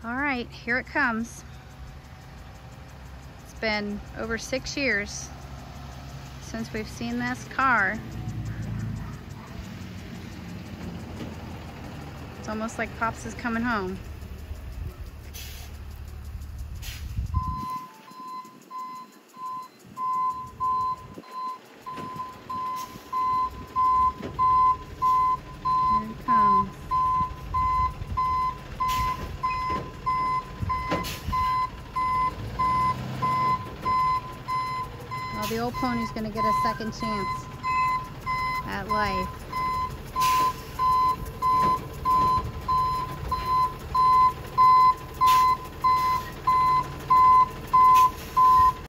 All right, here it comes. It's been over 6 years since we've seen this car. It's almost like Pops is coming home. Here it comes. Well, the old pony's gonna get a second chance at life.